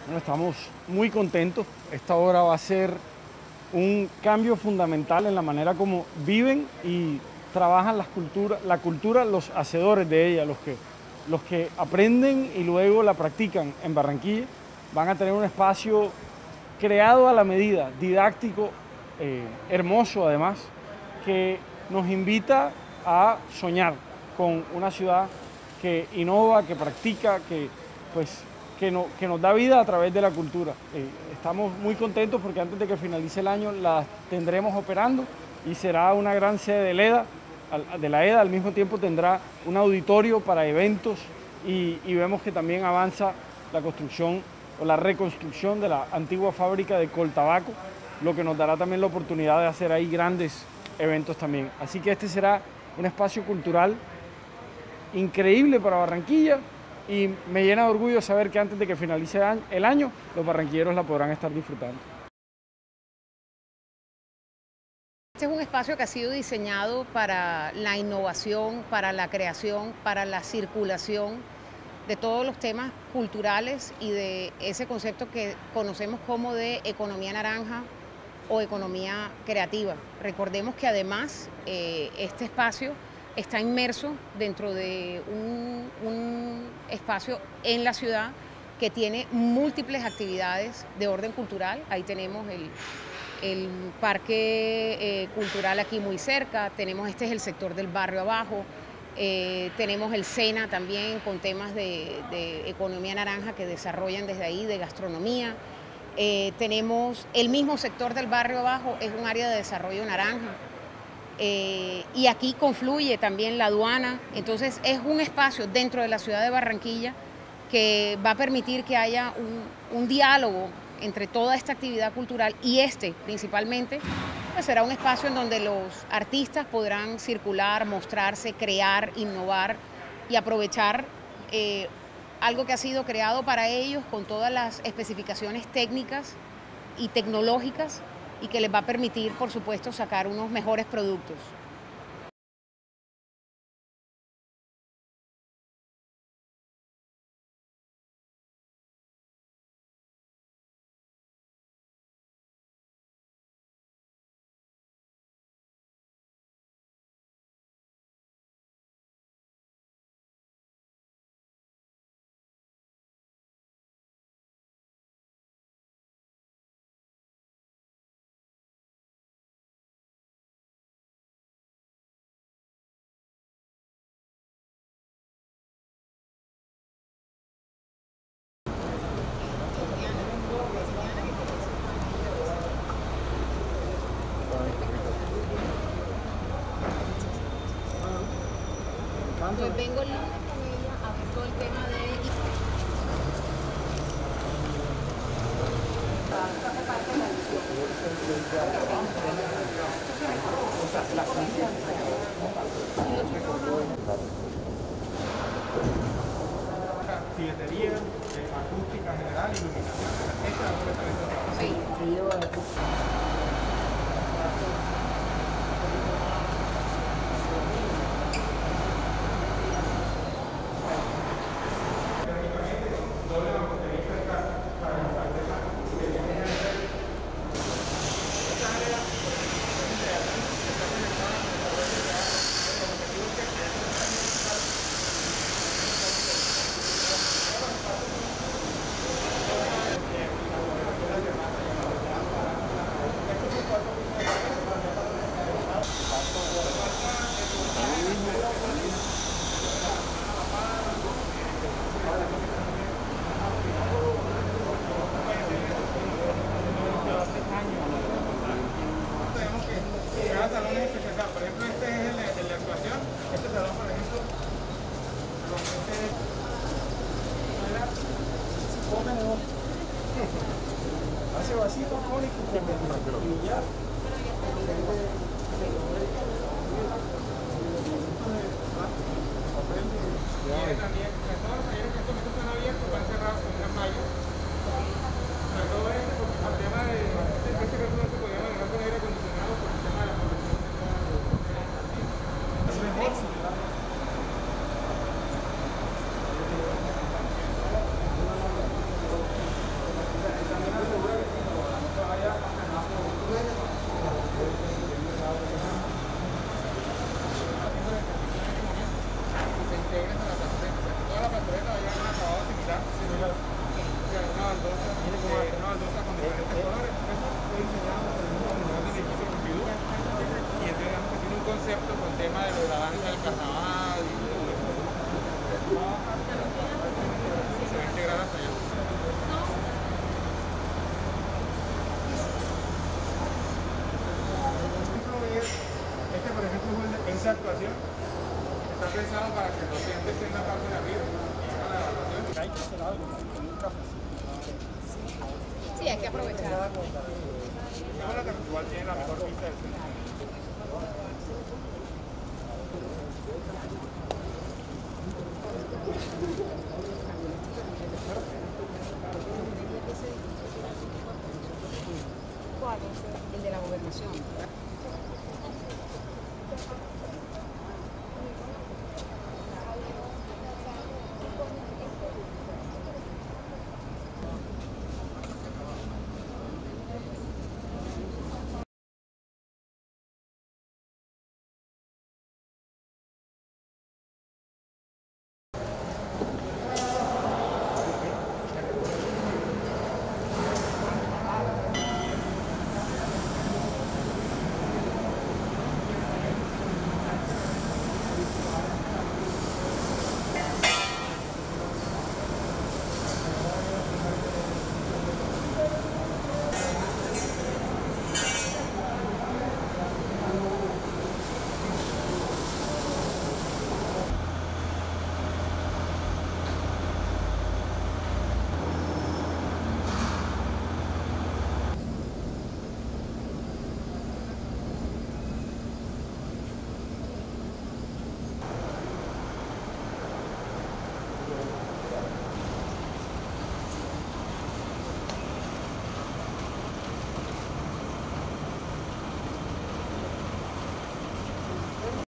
Bueno, estamos muy contentos. Esta obra va a ser un cambio fundamental en la manera como viven y trabajan la cultura, los hacedores de ella, los que aprenden y luego la practican en Barranquilla. Van a tener un espacio creado a la medida, didáctico, hermoso además, que nos invita a soñar con una ciudad que innova, que practica, que nos da vida a través de la cultura. Estamos muy contentos porque antes de que finalice el año la tendremos operando y será una gran sede de la EDA. Al mismo tiempo tendrá un auditorio para eventos y vemos que también avanza la construcción o la reconstrucción de la antigua fábrica de Coltabaco, lo que nos dará también la oportunidad de hacer ahí grandes eventos también. Así que este será un espacio cultural increíble para Barranquilla y me llena de orgullo saber que antes de que finalice el año, los barranquilleros la podrán estar disfrutando. Este es un espacio que ha sido diseñado para la innovación, para la creación, para la circulación de todos los temas culturales y de ese concepto que conocemos como de economía naranja o economía creativa. Recordemos que además este espacio está inmerso dentro de un espacio en la ciudad que tiene múltiples actividades de orden cultural. Ahí tenemos el parque cultural aquí muy cerca, tenemos este es el sector del barrio abajo, tenemos el SENA también con temas de economía naranja que desarrollan desde ahí, de gastronomía. Tenemos el mismo sector del barrio abajo, es un área de desarrollo naranja. Y aquí confluye también la aduana, entonces es un espacio dentro de la ciudad de Barranquilla que va a permitir que haya un diálogo entre toda esta actividad cultural y principalmente pues será un espacio en donde los artistas podrán circular, mostrarse, crear, innovar y aprovechar algo que ha sido creado para ellos con todas las especificaciones técnicas y tecnológicas y que les va a permitir, por supuesto, sacar unos mejores productos. Pues vengo el lunes con ella a ver todo el tema de... Filetería, acústica general, iluminación, cada salón es especial. Por ejemplo, este es el de actuación. Este salón, por ejemplo, hace vasitos cónicos con billar. Tiene también, todos los talleres que están abiertos van cerrados con una malla. Sobre todo este, porque el tema de este caso no se podía manejar con aire acondicionado por el tema de la protección de es mejor si le da. una baldosa con diferentes colores. Eso fue diseñado por el mismo comunidad del edificio Pompidou. Y entonces digamos que tiene un concepto con el tema de la danza del carnaval y todo eso. Se va a integrar hasta allá. Este, por ejemplo, es esa actuación. Está pensado para que los clientes estén en la parte de arriba y hagan la evaluación. Hay que hacer algo, con un cafecito. Sí, hay que aprovechar. Ahora que igual tiene la mejor vista del centro. ¿Cuál es? El de la gobernación.